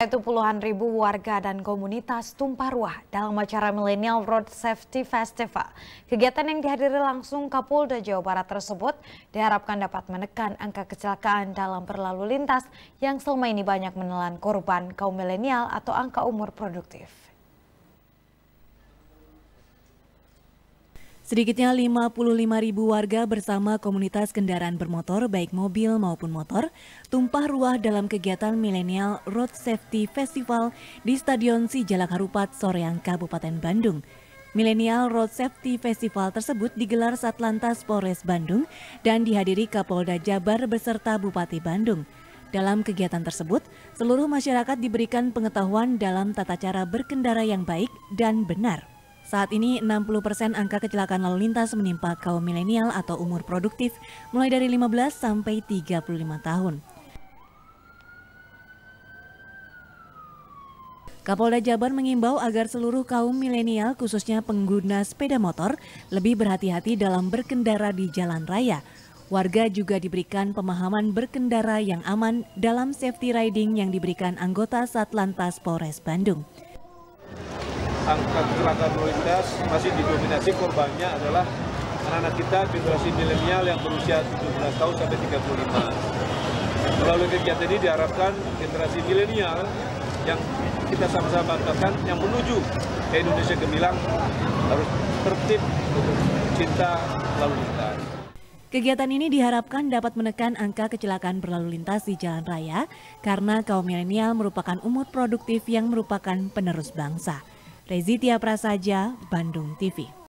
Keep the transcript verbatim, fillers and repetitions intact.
Itu puluhan ribu warga dan komunitas tumpah ruah dalam acara Millennial Road Safety Festival. Kegiatan yang dihadiri langsung Kapolda Jawa Barat tersebut diharapkan dapat menekan angka kecelakaan dalam berlalu lintas yang selama ini banyak menelan korban kaum milenial atau angka umur produktif. Sedikitnya lima puluh lima ribu warga bersama komunitas kendaraan bermotor baik mobil maupun motor tumpah ruah dalam kegiatan Millennial Road Safety Festival di Stadion Sijalak Harupat, Soreang, Kabupaten Bandung. Millennial Road Safety Festival tersebut digelar Satlantas Polres Bandung dan dihadiri Kapolda Jabar beserta Bupati Bandung. Dalam kegiatan tersebut, seluruh masyarakat diberikan pengetahuan dalam tata cara berkendara yang baik dan benar. Saat ini enam puluh persen angka kecelakaan lalu lintas menimpa kaum milenial atau umur produktif mulai dari lima belas sampai tiga puluh lima tahun. Kapolda Jabar mengimbau agar seluruh kaum milenial khususnya pengguna sepeda motor lebih berhati-hati dalam berkendara di jalan raya. Warga juga diberikan pemahaman berkendara yang aman dalam safety riding yang diberikan anggota Satlantas Polres Bandung. Angka kecelakaan lalu lintas masih didominasi korbannya adalah anak-anak kita generasi milenial yang berusia tujuh belas tahun sampai tiga puluh lima. Melalui kegiatan ini diharapkan generasi milenial yang kita sama-sama banggakan yang menuju ke Indonesia gemilang harus tertib untuk cinta lalu lintas. Kegiatan ini diharapkan dapat menekan angka kecelakaan berlalu lintas di jalan raya karena kaum milenial merupakan umur produktif yang merupakan penerus bangsa. Rezitia Prasaja, Bandung T V.